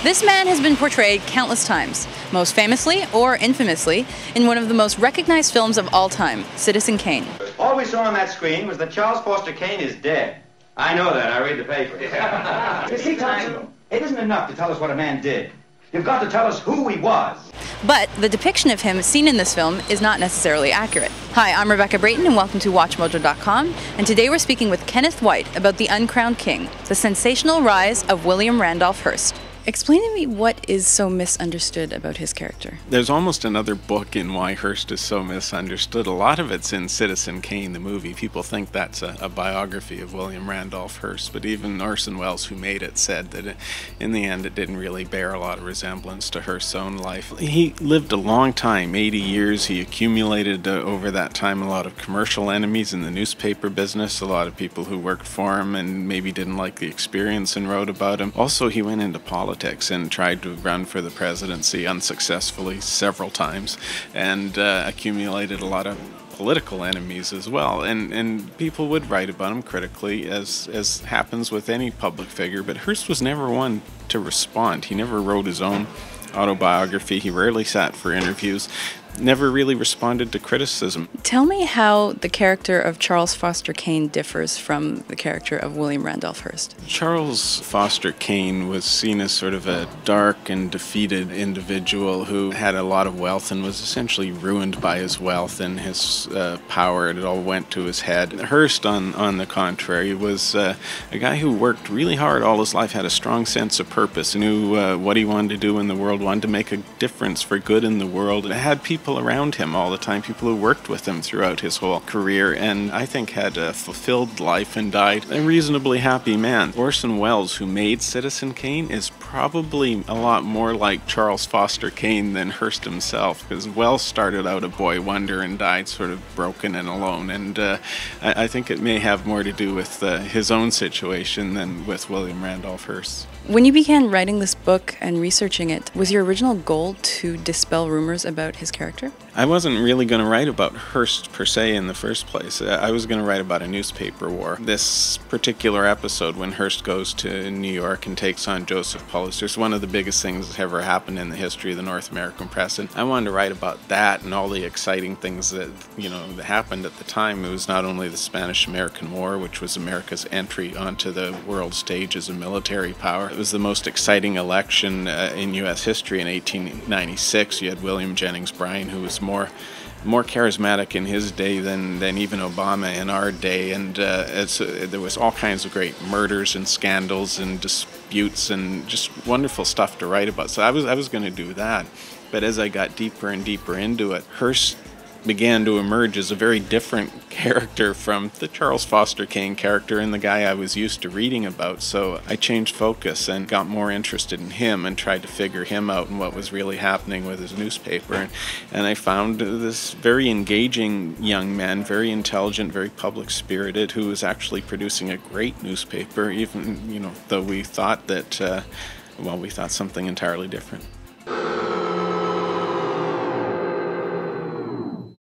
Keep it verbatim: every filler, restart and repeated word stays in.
This man has been portrayed countless times, most famously, or infamously, in one of the most recognized films of all time, Citizen Kane. All we saw on that screen was that Charles Foster Kane is dead. I know that. I read the paper. You see, Thompson, it isn't enough to tell us what a man did. You've got to tell us who he was. But the depiction of him seen in this film is not necessarily accurate. Hi, I'm Rebecca Brayton and welcome to Watch Mojo dot com, and today we're speaking with Kenneth White about The Uncrowned King, the sensational rise of William Randolph Hearst. Explain to me what is so misunderstood about his character. There's almost another book in why Hearst is so misunderstood. A lot of it's in Citizen Kane, the movie. People think that's a, a biography of William Randolph Hearst, but even Orson Welles, who made it, said that it, in the end it didn't really bear a lot of resemblance to Hearst's own life. He lived a long time, eighty years. He accumulated uh, over that time a lot of commercial enemies in the newspaper business, a lot of people who worked for him and maybe didn't like the experience and wrote about him. Also, he went into politics and tried to run for the presidency unsuccessfully several times, and uh, accumulated a lot of political enemies as well. And and people would write about him critically, as as happens with any public figure. But Hearst was never one to respond. He never wrote his own autobiography. He rarely sat for interviews. Never really responded to criticism. Tell me how the character of Charles Foster Kane differs from the character of William Randolph Hearst. Charles Foster Kane was seen as sort of a dark and defeated individual who had a lot of wealth and was essentially ruined by his wealth and his uh, power. It all went to his head. Hearst, on, on the contrary, was uh, a guy who worked really hard all his life, had a strong sense of purpose, knew uh, what he wanted to do in the world, wanted to make a difference for good in the world, and had people around him all the time, people who worked with him throughout his whole career, and I think had a fulfilled life and died a reasonably happy man. Orson Welles, who made Citizen Kane, is probably a lot more like Charles Foster Kane than Hearst himself, because Welles started out a boy wonder and died sort of broken and alone, and uh, I, I think it may have more to do with uh, his own situation than with William Randolph Hearst. When you began writing this book and researching it, was your original goal to dispel rumors about his character? I wasn't really going to write about Hearst per se in the first place. I was going to write about a newspaper war. This particular episode, when Hearst goes to New York and takes on Joseph Pulitzer, is one of the biggest things that's ever happened in the history of the North American press. And I wanted to write about that and all the exciting things that, you know, that happened at the time. It was not only the Spanish-American War, which was America's entry onto the world stage as a military power. It was the most exciting election uh, in U S history in eighteen ninety-six. You had William Jennings Bryan, who was more more charismatic in his day than, than even Obama in our day, and uh, it's, uh, there was all kinds of great murders and scandals and disputes and just wonderful stuff to write about. So I was, I was going to do that, but as I got deeper and deeper into it, Hearst began to emerge as a very different character from the Charles Foster Kane character and the guy I was used to reading about. So I changed focus and got more interested in him and tried to figure him out and what was really happening with his newspaper. And, and I found this very engaging young man, very intelligent, very public-spirited, who was actually producing a great newspaper, even, you know, though we thought that, uh, well, we thought something entirely different.